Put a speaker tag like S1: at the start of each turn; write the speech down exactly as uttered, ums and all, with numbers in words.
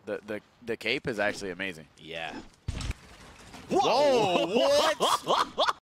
S1: The the the cape is actually amazing.
S2: Yeah.
S1: Whoa! What?